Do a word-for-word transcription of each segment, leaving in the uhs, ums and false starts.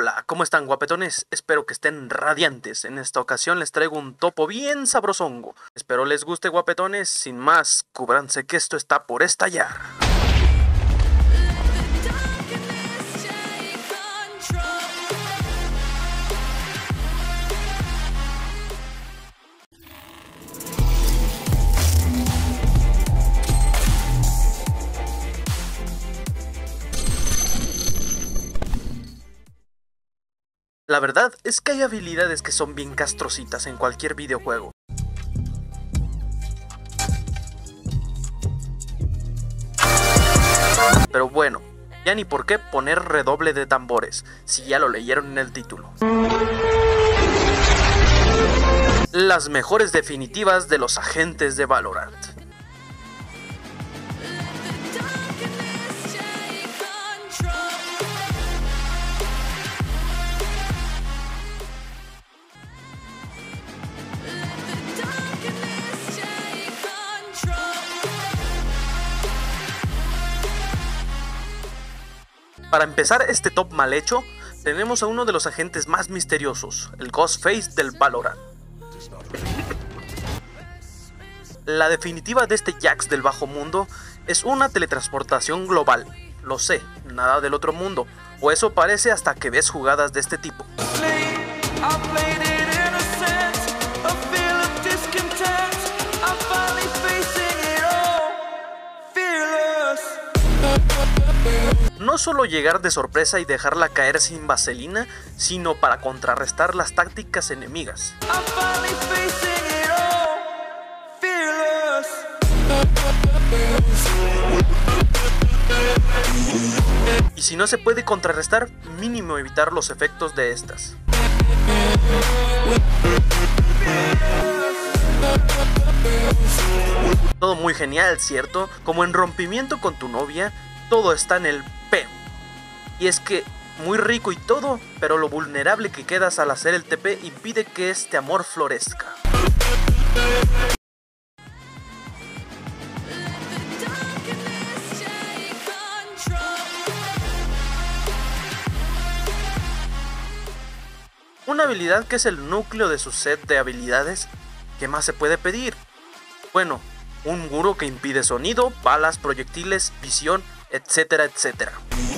Hola, ¿cómo están, guapetones? Espero que estén radiantes. En esta ocasión les traigo un topo bien sabrosongo. Espero les guste, guapetones. Sin más, cúbranse que esto está por estallar. La verdad es que hay habilidades que son bien castrocitas en cualquier videojuego. Pero bueno, ya ni por qué poner redoble de tambores, si ya lo leyeron en el título. Las mejores definitivas de los agentes de Valorant. Para empezar este top mal hecho, tenemos a uno de los agentes más misteriosos, el Ghostface del Valorant. La definitiva de este Jax del bajo mundo es una teletransportación global. Lo sé, nada del otro mundo, o eso parece hasta que ves jugadas de este tipo. No solo llegar de sorpresa y dejarla caer sin vaselina, sino para contrarrestar las tácticas enemigas. Y si no se puede contrarrestar, mínimo evitar los efectos de estas. Todo muy genial, ¿cierto? Como en Rompimiento con tu novia, todo está en el P. Y es que muy rico y todo, pero lo vulnerable que quedas al hacer el T P impide que este amor florezca. Una habilidad que es el núcleo de su set de habilidades. ¿Qué más se puede pedir? Bueno, un muro que impide sonido, balas, proyectiles, visión, etcétera, etcétera.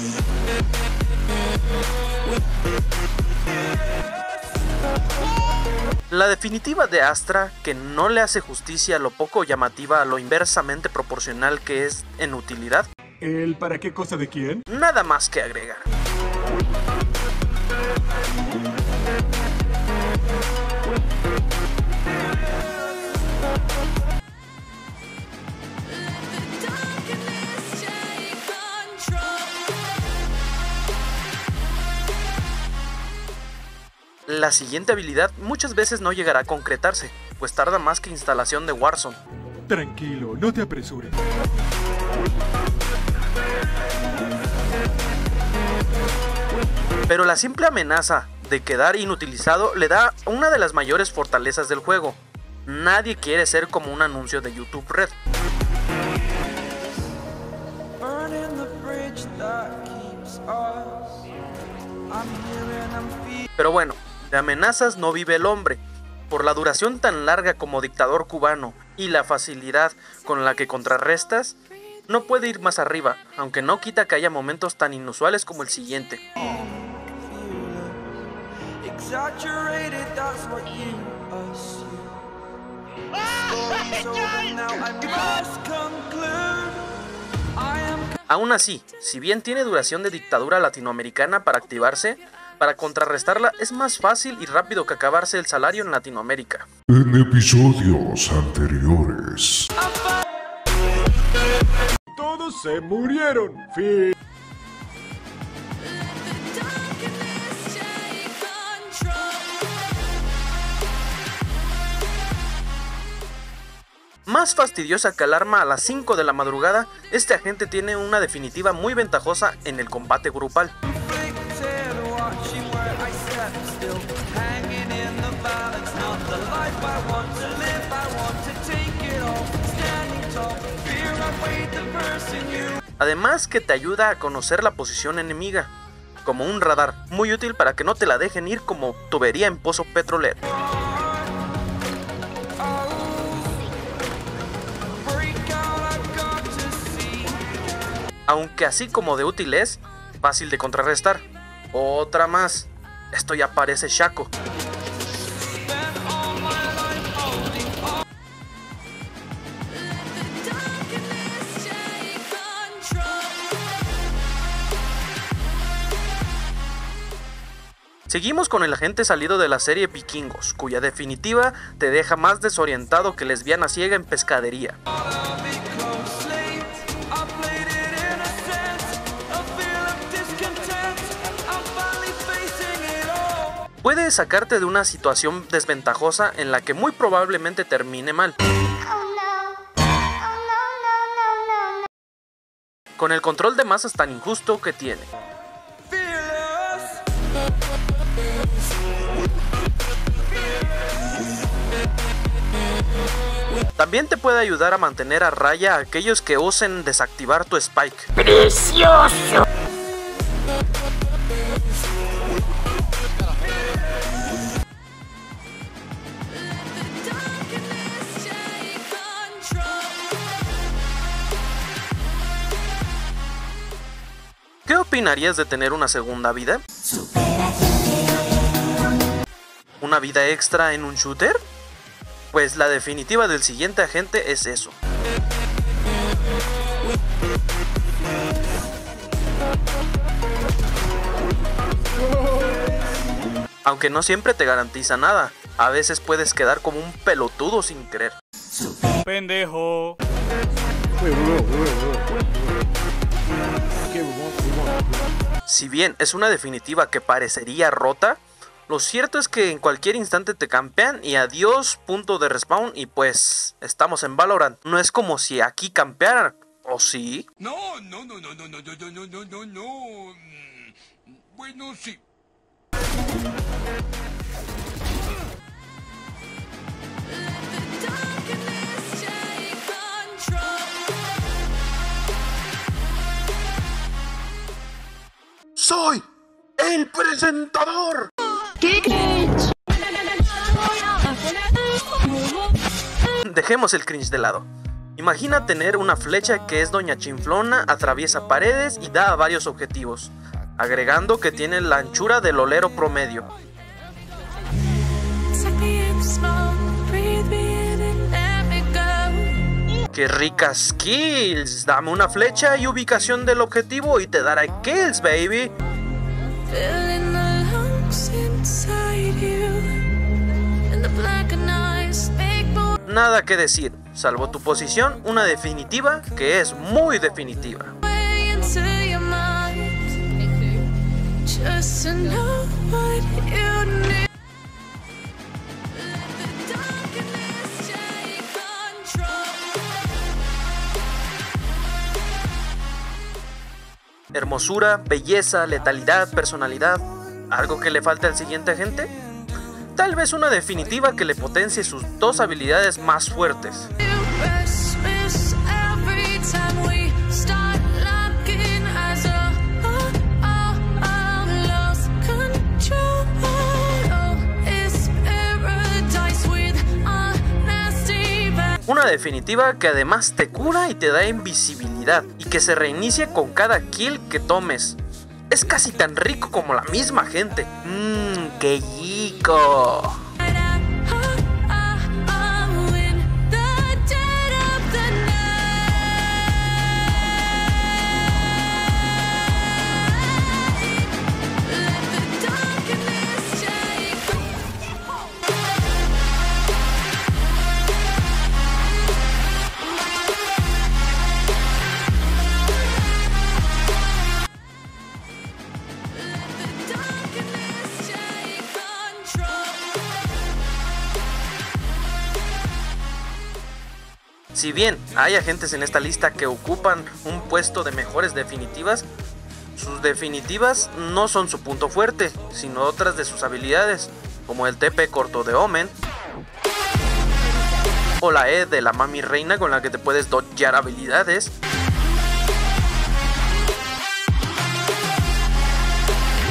La definitiva de Astra, que no le hace justicia a lo poco llamativa a lo inversamente proporcional que es en utilidad. ¿El para qué cosa de quién? Nada más que agregar. La siguiente habilidad muchas veces no llegará a concretarse, pues tarda más que instalación de Warzone. Tranquilo, no te apresures. Pero la simple amenaza de quedar inutilizado le da una de las mayores fortalezas del juego. Nadie quiere ser como un anuncio de YouTube Red. Pero bueno, de amenazas no vive el hombre. Por la duración tan larga como dictador cubano y la facilidad con la que contrarrestas, no puede ir más arriba, aunque no quita que haya momentos tan inusuales como el siguiente. Aún así, si bien tiene duración de dictadura latinoamericana para activarse, para contrarrestarla es más fácil y rápido que acabarse el salario en Latinoamérica. En episodios anteriores. Todos se murieron. Fin. Más fastidiosa que alarma a las cinco de la madrugada, este agente tiene una definitiva muy ventajosa en el combate grupal. Además que te ayuda a conocer la posición enemiga. como un radar, muy útil para que no te la dejen ir como tubería en pozo petrolero. Aunque así como de útil es, fácil de contrarrestar. Otra más, esto ya parece Shaco. Seguimos con el agente salido de la serie Vikingos, cuya definitiva te deja más desorientado que lesbiana ciega en pescadería. Puede sacarte de una situación desventajosa en la que muy probablemente termine mal. Con el control de masas tan injusto que tiene. También te puede ayudar a mantener a raya a aquellos que osen desactivar tu Spike. ¡Precioso! ¿Qué opinarías de tener una segunda vida? ¿Una vida extra en un shooter? Pues la definitiva del siguiente agente es eso. Aunque no siempre te garantiza nada, a veces puedes quedar como un pelotudo sin querer. Pendejo. Si bien es una definitiva que parecería rota, lo cierto es que en cualquier instante te campean y adiós punto de respawn y pues estamos en Valorant. No es como si aquí campearan, ¿o sí? No, no, no, no, no, no, no, no, no, no, no. Bueno, sí. ¡Soy el presentador! Dejemos el cringe de lado. Imagina tener una flecha que es Doña Chinflona, atraviesa paredes y da a varios objetivos, agregando que tiene la anchura del olero promedio. ¡Qué ricas kills! Dame una flecha y ubicación del objetivo y te dará kills, baby. Nada que decir, salvo tu posición, una definitiva que es muy definitiva. Hermosura, belleza, letalidad, personalidad. ¿Algo que le falte al siguiente agente? Tal vez una definitiva que le potencie sus dos habilidades más fuertes. Una definitiva que además te cura y te da invisibilidad y que se reinicia con cada kill que tomes. Es casi tan rico como la misma gente. Mmm, qué rico. Si bien hay agentes en esta lista que ocupan un puesto de mejores definitivas, sus definitivas no son su punto fuerte, sino otras de sus habilidades, como el T P corto de Omen, o la E de la Mami Reina con la que te puedes dodgear habilidades,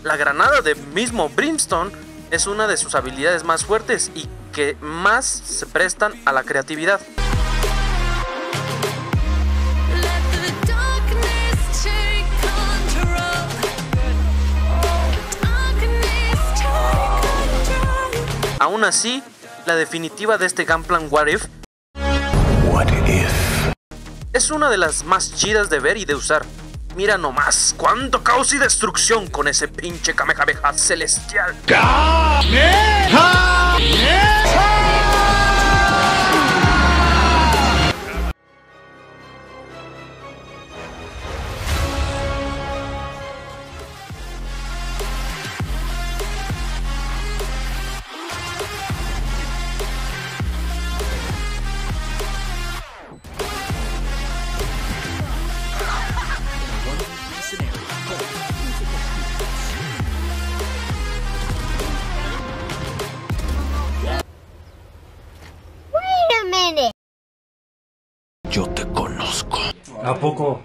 La granada de mismo Brimstone es una de sus habilidades más fuertes y que más se prestan a la creatividad. Aún así, la definitiva de este Gunplan What If, What if? es una de las más chidas de ver y de usar. Mira nomás, cuánto caos y destrucción con ese pinche Kamehameha celestial. Yo te conozco. ¿A poco?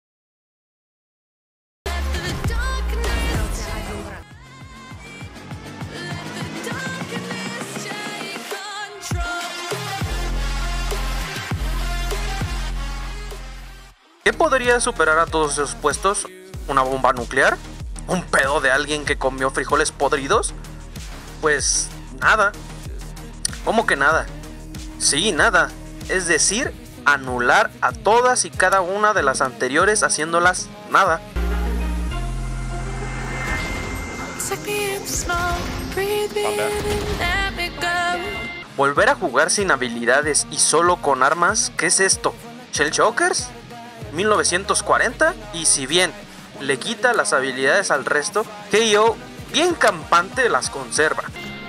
¿Qué podría superar a todos esos puestos? ¿Una bomba nuclear? ¿Un pedo de alguien que comió frijoles podridos? Pues nada. ¿Cómo que nada? Sí, nada. Es decir, anular a todas y cada una de las anteriores haciéndolas nada. Volver a jugar sin habilidades y solo con armas, ¿qué es esto? ¿Shell Shockers? ¿mil novecientos cuarenta? Y si bien le quita las habilidades al resto, K O bien campante las conserva.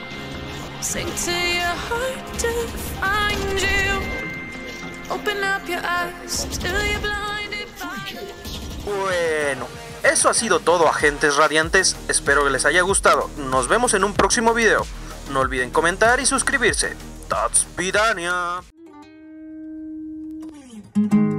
Bueno, eso ha sido todo, agentes radiantes. Espero que les haya gustado. Nos vemos en un próximo video. No olviden comentar y suscribirse. That's Vidania.